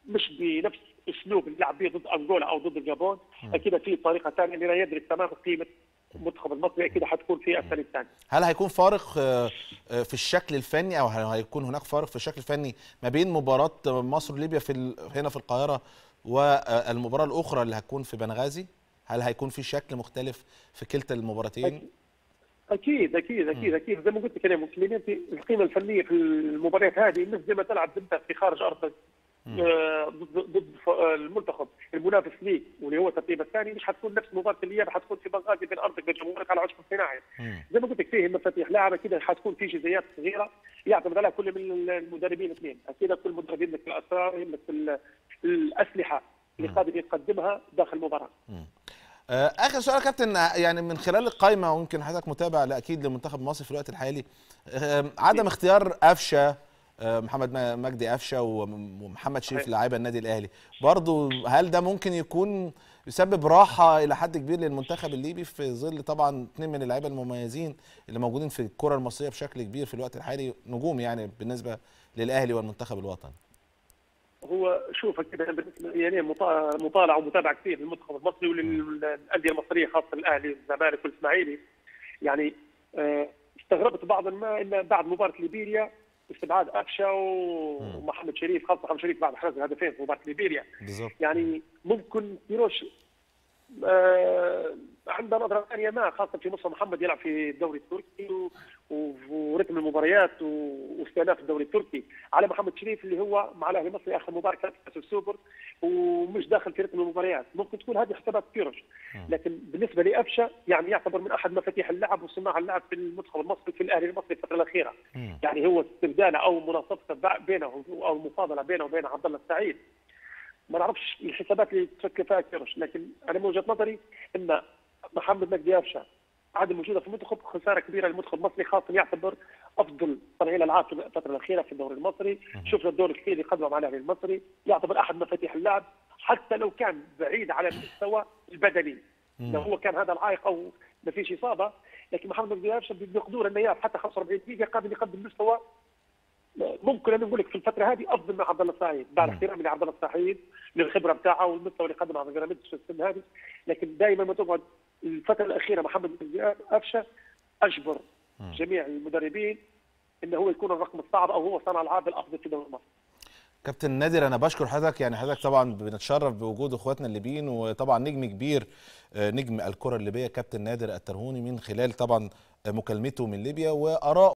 مش بنفس اسلوب اللعب به ضد انغولا او ضد اليابان. اكيد في طريقه ثانيه اللي لا يدرك تماما قيمه المنتخب المصري، اكيد حتكون في السنه الثانيه. هل هيكون فارق في الشكل الفني، او هيكون هناك فارق في الشكل الفني ما بين مباراه مصر وليبيا هنا في القاهره والمباراه الاخرى اللي هتكون في بنغازي؟ هل هيكون في شكل مختلف في كلتا المباراتين؟ اكيد اكيد اكيد اكيد زي ما قلت كلام مسلمين، القيمه الفنيه في المباريات هذه مش زي ما تلعب انت في خارج ارضك ضد المنتخب المنافس ليك واللي هو الترتيب الثاني، مش حتكون نفس مباراه الاياب، حتكون في بنغازي بين ارضك بين جمهورك على عشب صناعي. زي ما قلت لك فيه مفاتيح لاعبه كده، حتكون في جزئيات صغيره يعتمد عليها كل من المدربين اثنين. اكيد كل مدرب يملك الاسرار، يملك الاسلحه اللي قادر يقدمها داخل المباراه. اخر سؤال يا كابتن، يعني من خلال القائمه، ويمكن حضرتك متابع اكيد لمنتخب مصر في الوقت الحالي، عدم اختيار قفشه، محمد مجدي قفشه ومحمد شريف لاعيبه النادي الاهلي، برضه هل ده ممكن يكون يسبب راحه الى حد كبير للمنتخب الليبي في ظل طبعا اثنين من اللعيبه المميزين اللي موجودين في الكره المصريه بشكل كبير في الوقت الحالي، نجوم يعني بالنسبه للاهلي والمنتخب الوطني؟ هو شوف كده يعني مطالعه ومتابعه كثير للمنتخب المصري وللانديه المصريه خاصه الاهلي والزمالك والاسماعيلي. يعني استغربت بعضا ما ان بعد مباراه ليبيريا استبعاد قفشه ومحمد شريف، خاصه محمد شريف بعد حرز هدفين في مباراه ليبيريا. يعني ممكن كيروش عنده نظره ثانيه ما، خاصه في مصر محمد يلعب في الدوري التركي ورتم المباريات واستئناف الدوري التركي، على محمد شريف اللي هو مع الاهلي المصري اخر مباراه كانت في كاس السوبر ومش داخل في رتم المباريات. ممكن تكون هذه حسابات كيروش، لكن بالنسبه لقفشه يعني يعتبر من احد مفاتيح اللعب وصناع اللعب في المنتخب المصري في الاهلي المصري الفتره الاخيره. يعني هو استبداله او مناصفته بينه او المفاضله بينه وبين عبد الله السعيد، ما نعرفش الحسابات اللي تفكر فيها كيروش، لكن انا من وجهه نظري ان محمد مجدي قفشه عدم وجوده في المنتخب خساره كبيره للمنتخب المصري، خاصه يعتبر افضل صانعي الالعاب في الفتره الاخيره في الدوري المصري. شفنا الدور الكثير اللي قدمه مع الاهلي المصري، يعتبر احد مفاتيح اللعب حتى لو كان بعيد على المستوى البدني. لو هو كان هذا العائق او ما فيش اصابه، لكن محمد مجدي قفشه بمقدور انه يلعب حتى 45 دقيقه قادر يقدم مستوى ممكن انا نقول لك في الفتره هذه افضل من عبد الله السعيد، بعد احترامي لعبد الله السعيد للخبره بتاعه والمستوى اللي قدمه على بيراميدز في السن هذه، لكن دائما ما تقعد الفتره الاخيره محمد قفشه اجبر جميع المدربين انه هو يكون الرقم الصعب او هو صانع العاب الافضل في دوري مصر. كابتن نادر، انا بشكر حضرتك، يعني حضرتك طبعا بنتشرف بوجود اخواتنا الليبيين، وطبعا نجم كبير، نجم الكره الليبيه كابتن نادر الترهوني، من خلال طبعا مكالمته من ليبيا واراء